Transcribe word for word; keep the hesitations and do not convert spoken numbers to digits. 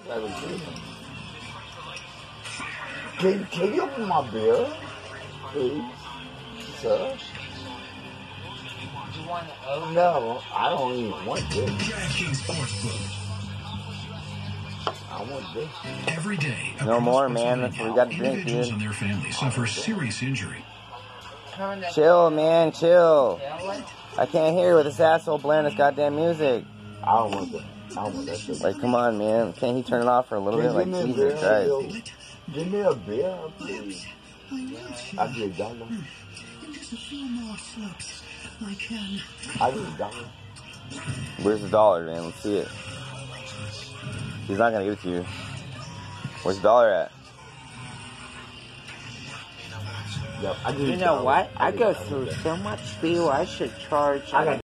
Can, can you open my beer, please, sir? You want to No, I don't even want this. I want this. Every day, no more, man. That's what we got to drink, individuals dude. and their families suffer serious injury. Chill, man, chill. I can't hear with this asshole blaring this goddamn music. I don't want that. I don't want that shit. Like, come on, man. Can't he turn it off for a little Can bit? Like, Jesus Christ. Give me a beer, please. I get a dollar. I get a dollar. Where's the dollar, man? Let's see it. He's not gonna give it to you. Where's the dollar at? Yep, I you know what? I go through so much fuel, I should charge.